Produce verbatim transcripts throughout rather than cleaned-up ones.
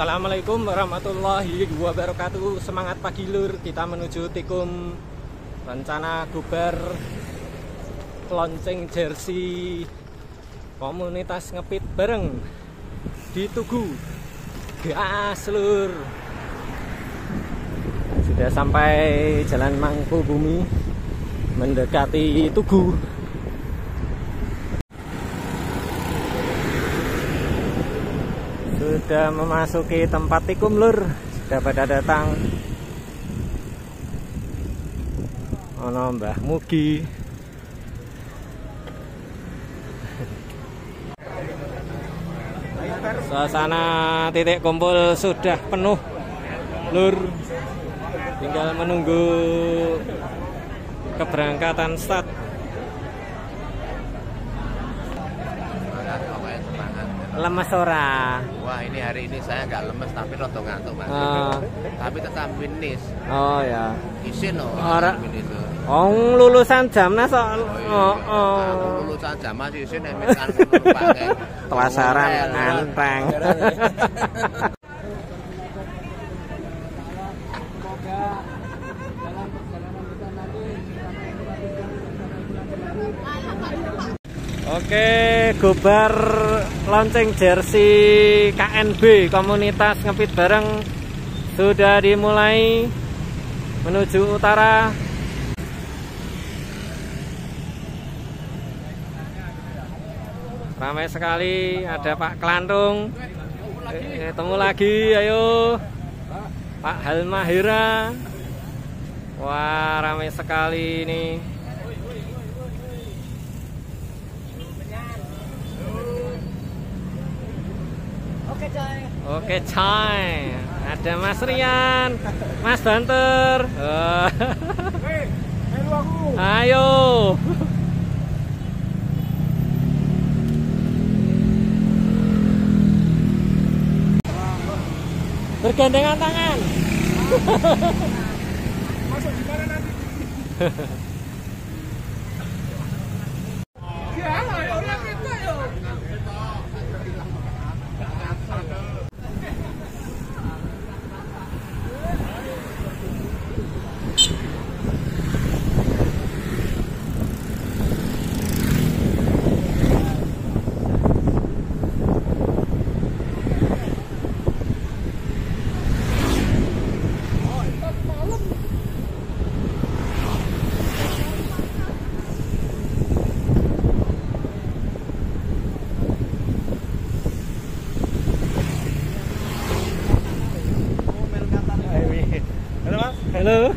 Assalamualaikum warahmatullahi wabarakatuh. Semangat pagi lur, kita menuju Tikum. Rencana Gobar launching jersey komunitas ngepit bareng di Tugu. Gas lur. Sudah sampai Jalan Mangkubumi, mendekati Tugu. Sudah memasuki tempat Tikum lur, sudah pada datang. Ono Mbah Mugi. Suasana titik kumpul sudah penuh lur, tinggal menunggu keberangkatan start. Lemes ora? Wah, ini hari ini saya nggak lemes tapi rada ngantuk mas. Uh. Tapi tetap finish. Oh ya. Isin loh. Ora. Finish. Oh, lulusan Jamnas kok. Oh, oh. Lulusan Jamnas isin emek kan pakai telasaran nganteng. Oke, Gobar launching jersey K N B komunitas ngepit bareng sudah dimulai menuju utara. Ramai sekali, ada Pak Kelantung. Eh, ketemu lagi, ayo Pak Halmahira. Wah, ramai sekali ini. Oke coy. Oke coy. Ada Mas Rian, Mas Banter. Oh. Hei, melu aku. Ayo. Bergandengan tangan. Masuk di mana nanti? Ya, ayo orang kita yo. Halo.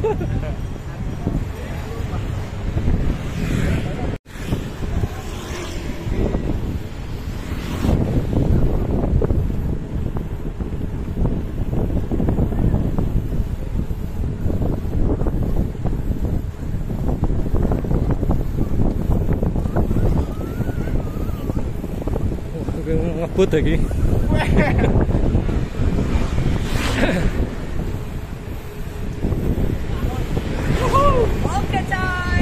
Ngebut lagi. Oke coy.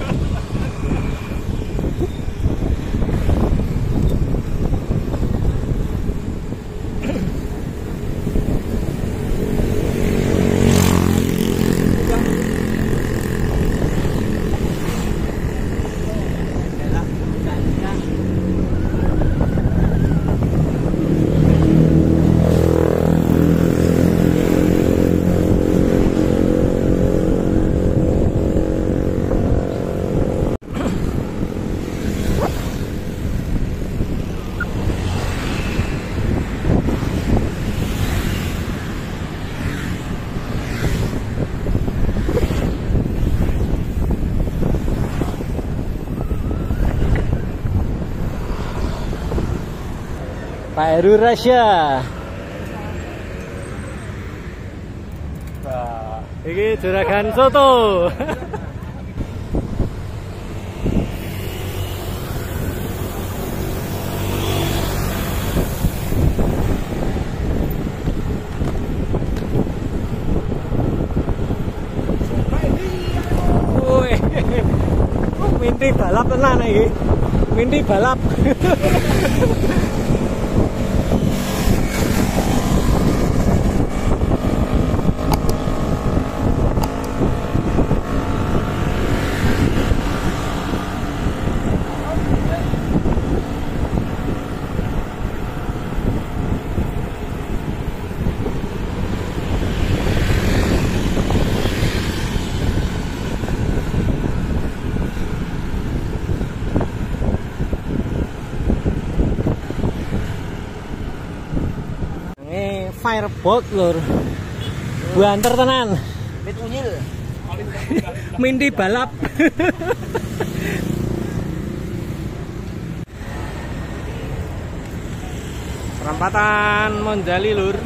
Pak Heru Rasya. Wah, Ini juragan soto. Woi, minti balap tenan iki. Minti balap. firebolt lur. Banter tenan. Mit unyil. Minti balap. Perempatan Monjali lur.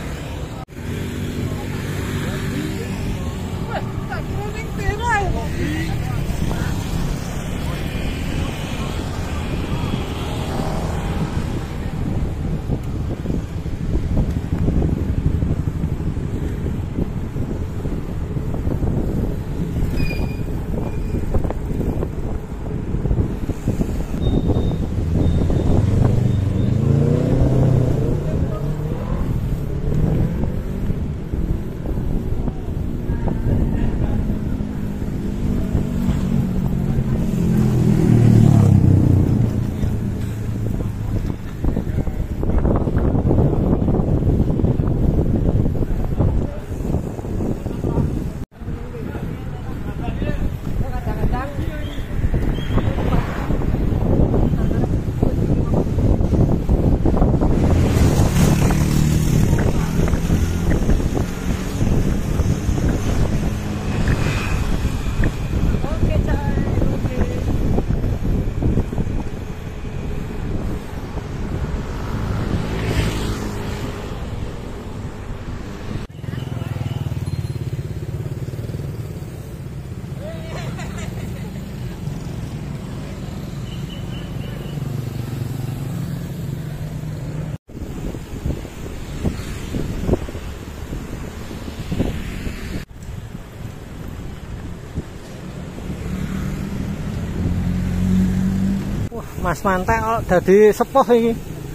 Mas Mantek kok dadi sepuh iki.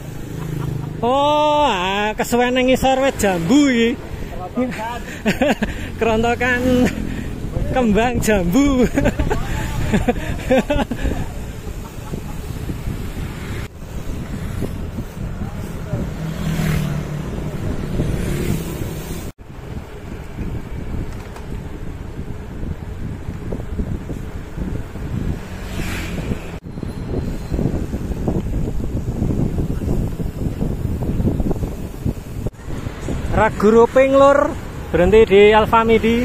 Oh, ah, kesuwen nang ngisor wit jambu iki. Kerontokan kembang jambu. Ragu Ruping lur, berhenti di Alfamidi.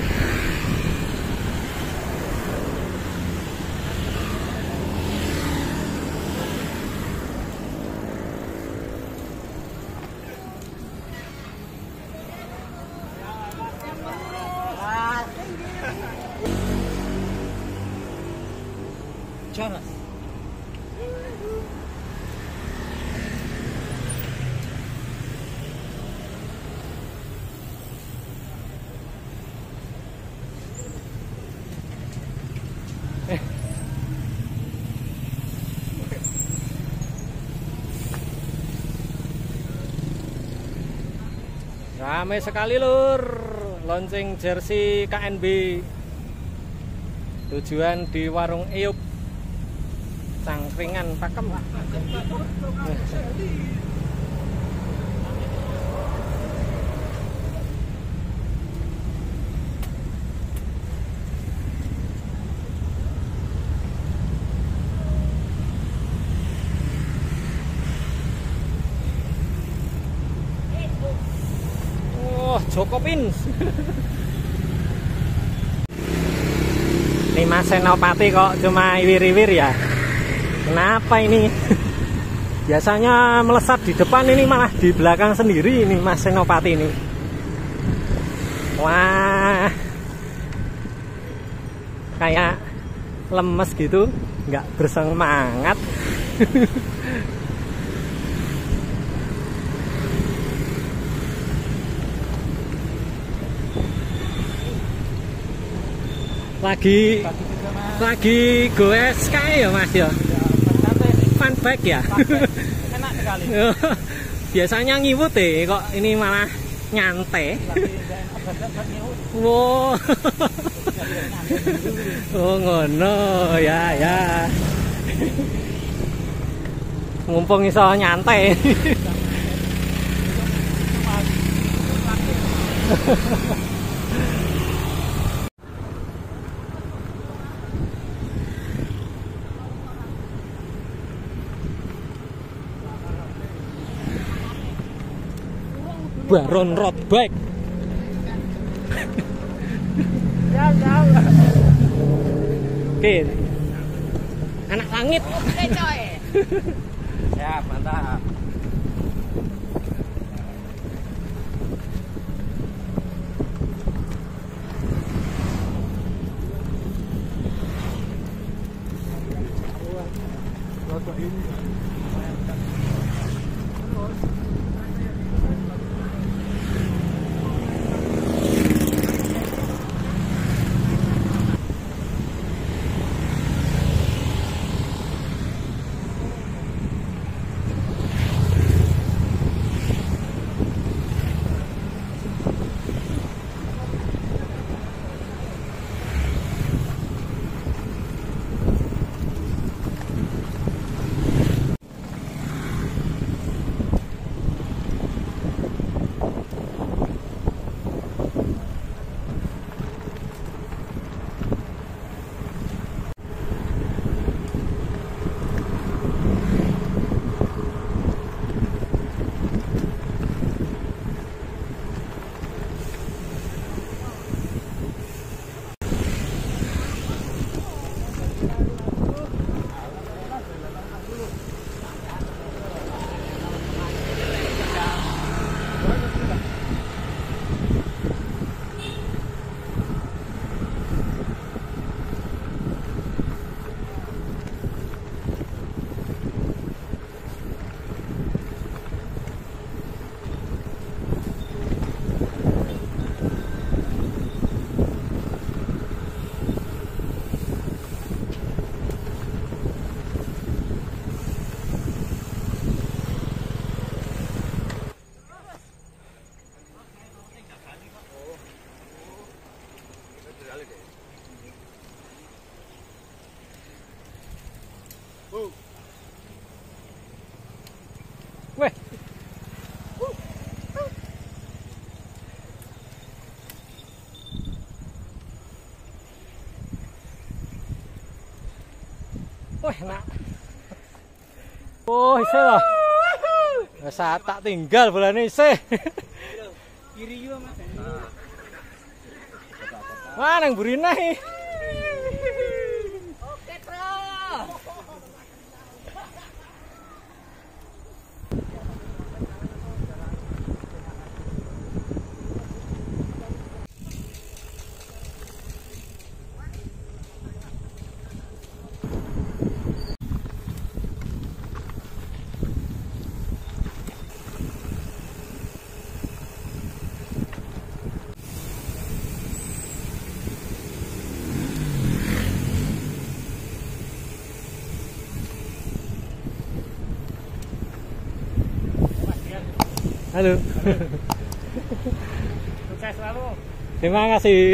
Jonas. Ramai sekali lur, launching jersey K N B. Tujuan di warung Eyup, Cangkringan Pakem. Joko Pins. Ini Mas Senopati kok cuma iwir-iwir ya? Kenapa ini? Biasanya melesat di depan, ini malah di belakang sendiri ini Mas Senopati ini. Wah, kayak lemes gitu, nggak bersemangat. Lagi lagi goes kayak ya Mas ya, fun bike ya. Enak sekali. Biasanya ngiwut deh, kok ini malah nyantai. Wow. Oh ngono ya ya. Mumpung iso nyantai. Baron Road Bike. Ya, ya. Oke. Anak langit. Oke, coy. Siap, mantap. Weh. Wah, enak. Oh, isih loh. Wes tak tinggal bolane isih. Kiri yo, Mas. Wah, nang burine. Oke, Bro. Halo. Sukses selalu. Terima kasih.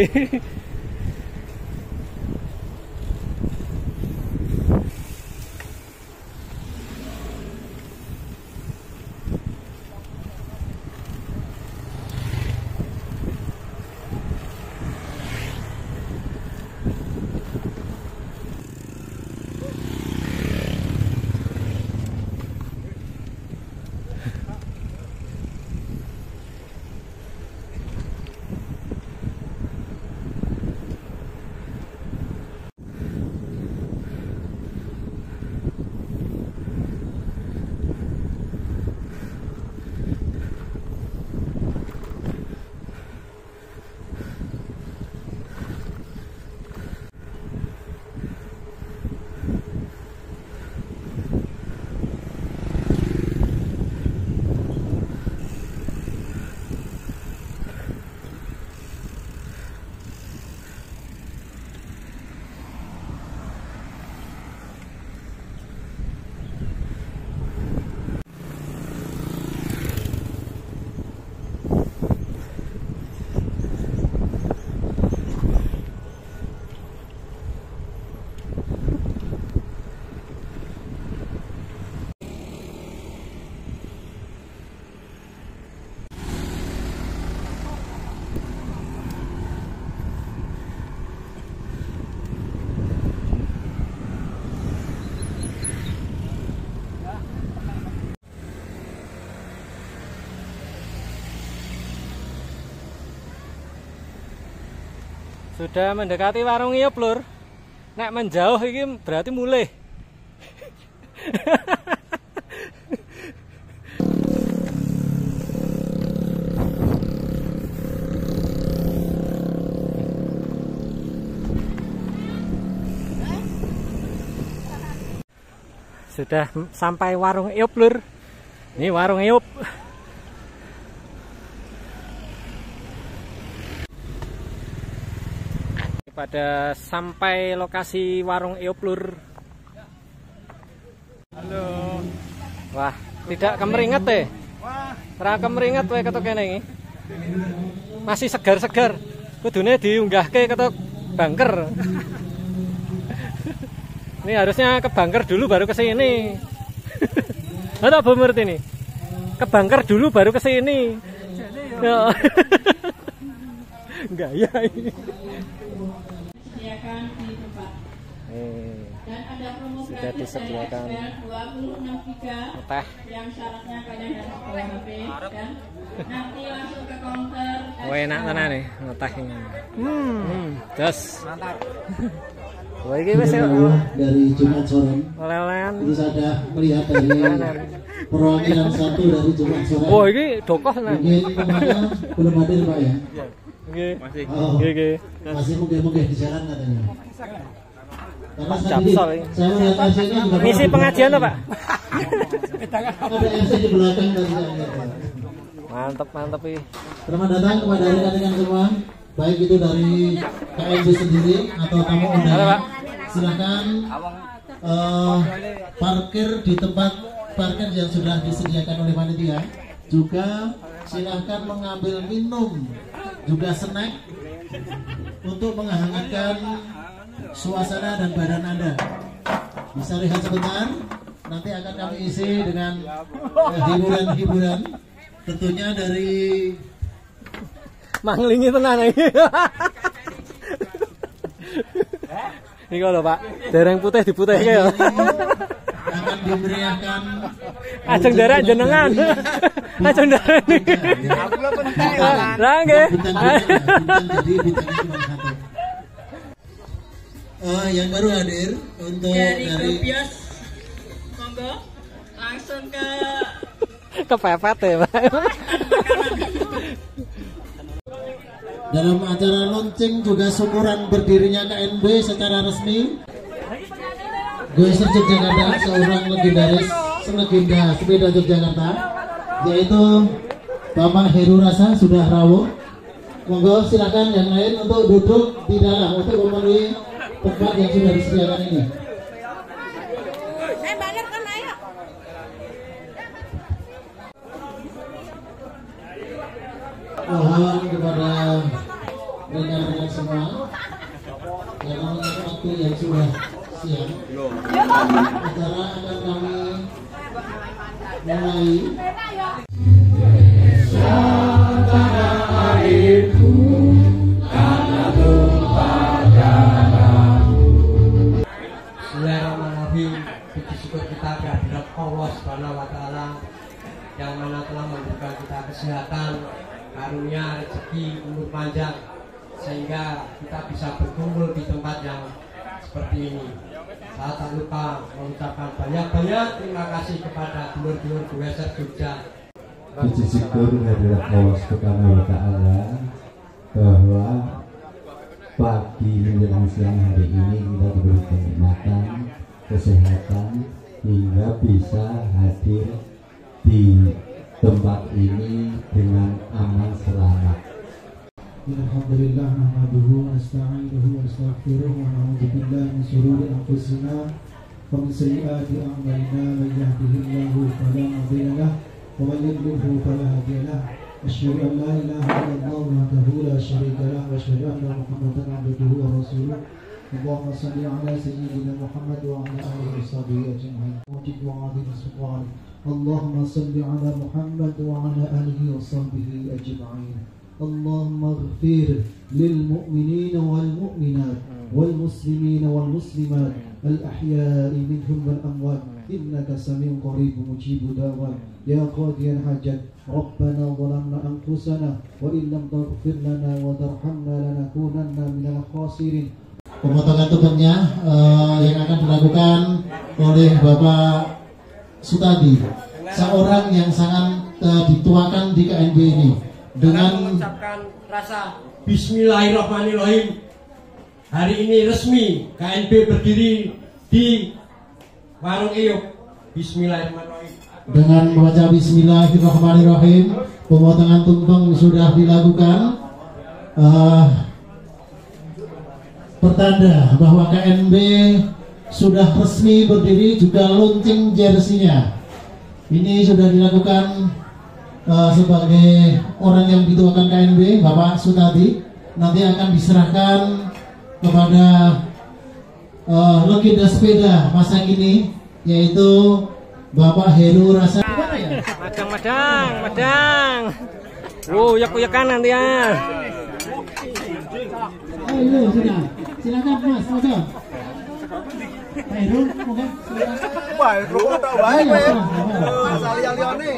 Sudah mendekati warung Iup, Lur. Nek menjauh ini berarti mulai. Sudah sampai warung Iup, Lur. Ini warung Iup. Pada sampai lokasi warung Iup, Lur. Halo. Wah, tidak kemeringet teh. Wah, Ora kemeringet wae ketok kene iki. Masih segar-segar. Kudune diunggahke ketok bangker. Ini harusnya ke bangker dulu baru ke sini. Ada apa menurut ini? Ke bangker dulu baru ke sini. Ya. Enggak ya ini. Disediakan di tempat. Eh, Dan ada promo sudah gratis disediakan dari X P L dua puluh enam giga teh. yang syaratnya kalian harus bawa H P dan nanti langsung ke counter. Wah, enak tenan nih teh ini. Hmm, jos. Mantap. Wah, iki wis dari Jumat sore. oleh-olehan. Itu saya melihat dari perwakilan satu dari Jumat sore. Oh, iki dokoh tenan. Mungkin temannya belum hadir Pak ya? Nggih. Masih. Oh, Nggih, nggih. masih mungkin-mungkin di jalan katanya. Karena Pak tadi Japsol ini. saya melihat A C-nya juga Misi pengajian tuh, Pak. ada A C di belakang dari saya. Mantap, mantap iki. Selamat datang kepada rekan-rekan semua, baik itu dari K M B sendiri atau tamu Halo, undangan. Pak. Silakan eh, parkir di tempat parkir yang sudah disediakan oleh panitia. Juga silakan mengambil minum, juga snack untuk menghangatkan suasana dan badan Anda. Bisa rehat sebentar, nanti akan kami isi dengan eh, hiburan-hiburan, tentunya dari Manglingi tenan iki. Iki lho, Pak. Dereng putih diputihke ya. akan diberiakan Ajeng derek jenengan. Ajeng derek niki. Aku lo penting kan. Lah nggih. bintang bintang jadi bintangnya cuma satu. Eh, yang baru hadir untuk Dari dari Grupios, monggo langsung ke Kepepet ya, Pak. dalam acara launching juga syukuran berdirinya K N B secara resmi. Gue Serjok Jakarta, seorang legendaris selegenda sepeda Yogyakarta, yaitu Bapak Heru Rasa sudah rawuh. Monggo silakan yang lain untuk duduk di dalam untuk memenuhi tempat yang sudah disediakan ini. Eh, balik kan ayo. Mohon kepada rekan-rekan semua yang mengingat waktu yang sudah siang, acara akan kami mulai. Bismillahirrahmanirrahim. Puji syukur kita kehadirat Allah Subhanahu wa taala yang mana telah memberikan kita kesehatan, karunia, rezeki, umur panjang sehingga kita bisa berkumpul di tempat yang seperti ini. Saya tak lupa mengucapkan banyak-banyak terima kasih kepada dulur-dulur gue Jogja. Puji syukur kehadirat Allah Subhanahu wa taala bahwa pagi menjelang siang hari ini kita diberi kenikmatan, kesehatan hingga bisa hadir di tempat ini dengan aman selamat. Alhamdulillah nahmaduhu wa nasta'inuhu wa nastaghfiruh wa na'udzu billahi min shururi anfusina wa min sayyiati a'malina man yahdihillahu fala mudilla lahu wa man yudlilhu fala hadiya lahu. Asyhadu an la ilaha illallah wahdahu la syarika lahu wa asyhadu anna Muhammadan 'abduhu wa rasuluh. Allahumma shalli 'ala sayyidina Muhammad wa 'ala alihi wa sahbihi ajma'in. Allahumma shalli 'ala Muhammad wa 'ala alihi wa sahbihi ajma'in. اللهم اغفر للمؤمنين والمؤمنات والمسلمين والمسلمات الأحياء منهم والأموات إنك سميع قريب مجيب دعوات يا قاضي الحاجات ربنا ظلمنا أنفسنا وإن لم تغفر لنا وترحمنا لنكونن من الخاسرين. Pemotongan tubuhnya uh, yang akan dilakukan oleh Bapak Sutadi, seorang yang sangat uh, dituakan di K N B ini, dengan mengucapkan rasa Bismillahirrahmanirrahim. Hari ini resmi K N B berdiri di Warung Eyup. Bismillahirrahmanirrahim. Dengan membaca Bismillahirrahmanirrahim, pemotongan tumpeng sudah dilakukan. Uh, pertanda bahwa K N B sudah resmi berdiri, juga launching jersinya. Ini sudah dilakukan uh, sebagai orang yang dituakan K N B, Bapak Sutadi. Nanti akan diserahkan kepada uh, legenda sepeda masa kini, yaitu Bapak Heru Rasa. Madang, madang, madang. Wow, uyak-uyakan nanti ya. Ayo sudah, silakan Mas, monggo. Pak Heru, monggo silakan. Wah, rokok tak baik ya. Sali-aliane.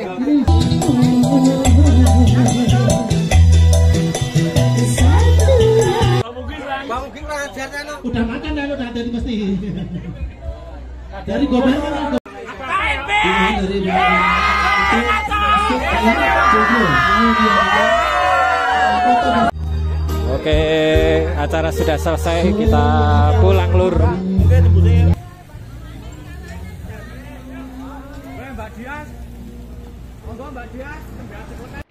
Bang mungkin ngajarnya no. Udah makan dah, udah dari pasti. Dari gobel kan. Dari Oke, acara sudah selesai, kita pulang lur. Mbak Dias, monggo Mbak Dias.